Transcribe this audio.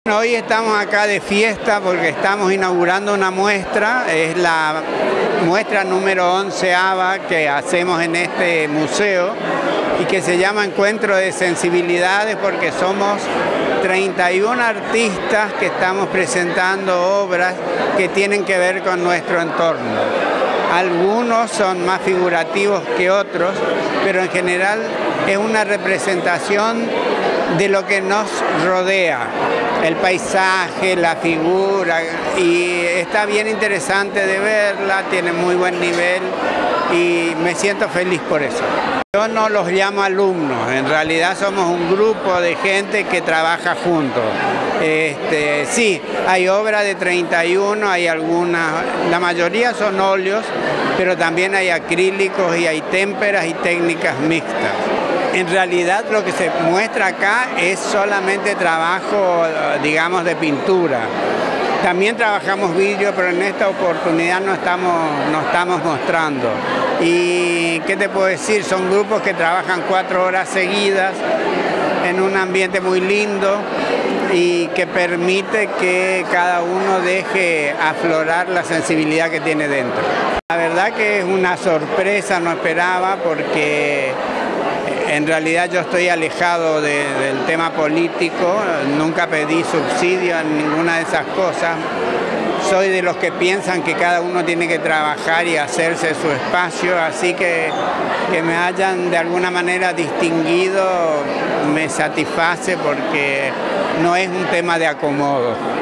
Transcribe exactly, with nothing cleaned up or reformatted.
Hoy estamos acá de fiesta porque estamos inaugurando una muestra, es la muestra número onceava que hacemos en este museo y que se llama Encuentro de Sensibilidades porque somos treinta y uno artistas que estamos presentando obras que tienen que ver con nuestro entorno. Algunos son más figurativos que otros, pero en general es una representación de lo que nos rodea, el paisaje, la figura, y está bien interesante de verla, tiene muy buen nivel y me siento feliz por eso. Yo no los llamo alumnos, en realidad somos un grupo de gente que trabaja juntos. Este, sí, hay obras de treinta y uno, hay algunas, la mayoría son óleos, pero también hay acrílicos y hay témperas y técnicas mixtas. En realidad lo que se muestra acá es solamente trabajo, digamos, de pintura. También trabajamos vidrio, pero en esta oportunidad no estamos, no estamos mostrando. Y ¿qué te puedo decir? Son grupos que trabajan cuatro horas seguidas en un ambiente muy lindo y que permite que cada uno deje aflorar la sensibilidad que tiene dentro. La verdad que es una sorpresa, no esperaba, porque en realidad yo estoy alejado de, del tema político, nunca pedí subsidio en ninguna de esas cosas. Soy de los que piensan que cada uno tiene que trabajar y hacerse su espacio, así que que me hayan de alguna manera distinguido me satisface porque no es un tema de acomodo.